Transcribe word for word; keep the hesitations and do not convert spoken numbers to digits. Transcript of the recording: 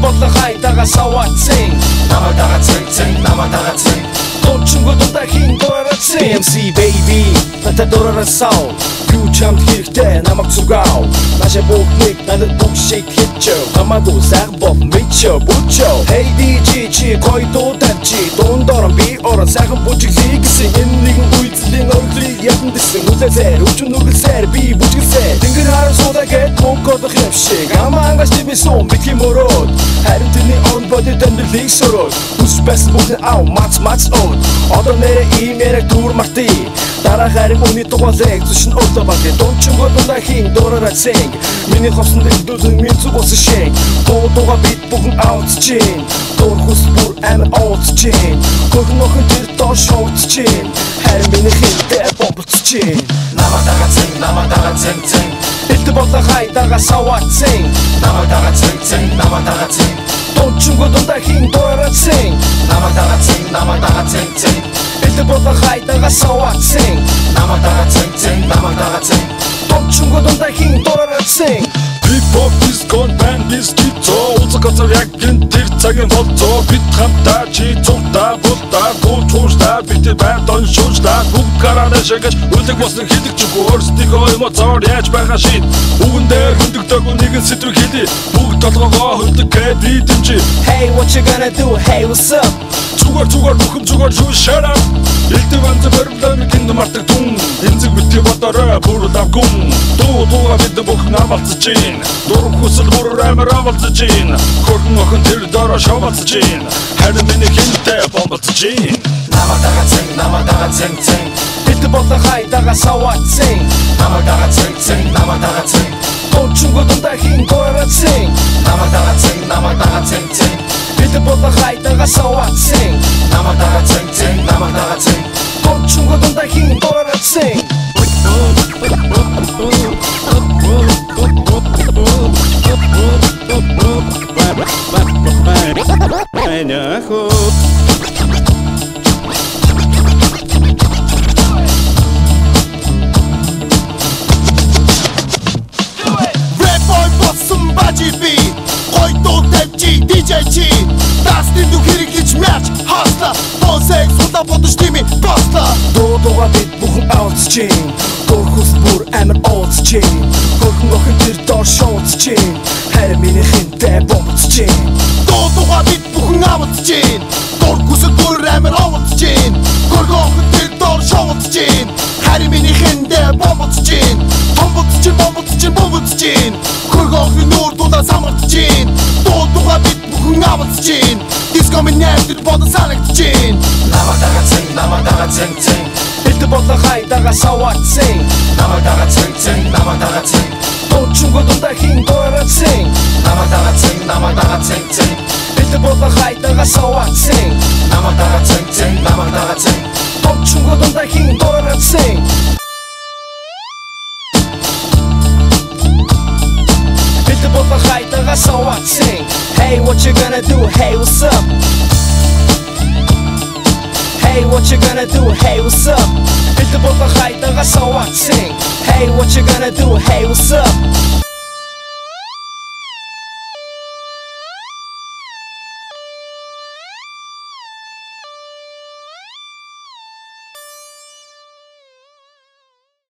бодлоо хайдагаа саваацэн намайг дагаацэн цэн намайг дагаацэн тон чунгод дахин дураарацэн би эм си baby надад дураарасаа юу чамд хэрэгтэй намайг зүгааw наша бүгднийг надад бүх шиг хийчихв намайг сайхан бов мэдчөө бүчөө hey ди джи чи гой дуудавчи дундорон би орон сайхан бүжиглий гэсэн энэ нэгэн үйлдэлийн өглийг ядан дэсэн үлээсээр өчн нүгэлсээр би бүжиглсээр тэнгэр харан суудагээд мөнгөдөх юм шиг амангаш би сон битгий мөрөөд харин тэний орон бодит амьдралыг сөрөөд үс байсан бүхэн ав мац мац оод одоо нэрэ имэрэг дүр марти дараа харин үний тугалыг зүшин өдөө багт дончгод дахин дураарацэн миний ховсон дэвдүүл минь зүгөөс шиг дуу дууга бит бүхэн аутчин дур хүс бүр амир аутчин хөрхөн охин тэр доо шоутчин харин миний хинтэ бомбцчин намайг дагаацэн намайг дагаацэн цэн элдэ бодлоо хайдагаа саваацэн намайг дагаацэн цэн намайг дагаацэн дончгод дахин дураарацэн намайг дагаацэн намайг дагаацэн цэн элдэ бодлоо хайдагаа саваацэн намайг дагаацэн цэн намайг дагаацэн дончгод дахин дураарацэн Hip-hop, disco, band, disco Узаг газар яг гин тэр цагийн болцоо Бид хамтаа чи цугтаа бултаа Гул тууштаа битэр байр дон шууштаа Бүгд гараана шагаж үлэг босныг хийдэг чүгүү Өөрсдийнхөө эмоцоор яаж байгаа шийд Үгэн дээр хөндөгдөг нэгэн сэдвэг хийдий Бүгд толгоогоо хөндөг гэд би дэмжи Hey what you gonna do, hey what's up Зүгээр зүгээр бүхэм зүгээр шүү shut up Элдэ ванза проблемыг энд мартаг түн Энзэг битгий бодорой бүр лавгүн Дуу дууга бид бүхэн амалцаж чинь Дурм хүсэл бүр амир амалцаж чинь Хөрхөн охин тэр дороо шавалцаж чинь Харин миний хинтэ бомбалцаж чинь Намайг дагаацэн, намайг дагаацэн цэн Элдэ бодлоо хайдагаа саваацэн Намайг дагаацэн цэн, намайг дагаацэн Дончгод дахин дураарацэн Намайг дагаацэн, намайг дагаацэн цэн Элдэ бодлоо хайдагаа саваацэн Намайг дагаацэн цэн, намайг дагаацэн Дончгод дахин дураарацэн Red boy болсон бажи би гой дуу тавьчи ди джей чи Дасны дүү хэрэг хийж мяч хасла Босэг суда бодож тими басла Дуу дууга бид бүхэн аутчин Дур хүс бүр амир аутчин Хөрхөн охин тэр доор шоутчин Харин миний хинтэ бомбцчин Дуу дууга бид бүхэн аутчин Дур хүс бүр амир аутчин Хөрхөн охин тэр доор шоутчин Харин миний хинтэ бомбцчин Бомбцчин бомбцчин бомбцчин Хөрхөн охин нүүр дуудаа самартчин Дуу дууга бид бүхэн аутчин Диско минь нэрдэр бодон санагдчин Намайг дагаацэн, намайг дагаацэн цэн Элдэ бодлоо хайдагаа саваацэн Намайг дагаацэн цэн, намайг дагаацэн Дончгод дахин дураарацэн Намайг дагаацэн, намайг дагаацэн цэн Элдэ бодлоо хайдагаа саваацэн Намайг дагаацэн цэн, намайг дагаацэн Дончгод дахин дураарацэн Элдэ бодлоо хайдагаа саваацэн Hey what you gonna do, hey what's up Hey what you gonna do, hey what's up Элдэ бодлоо хайдагаа саваацэн Hey what you gonna do, hey what's up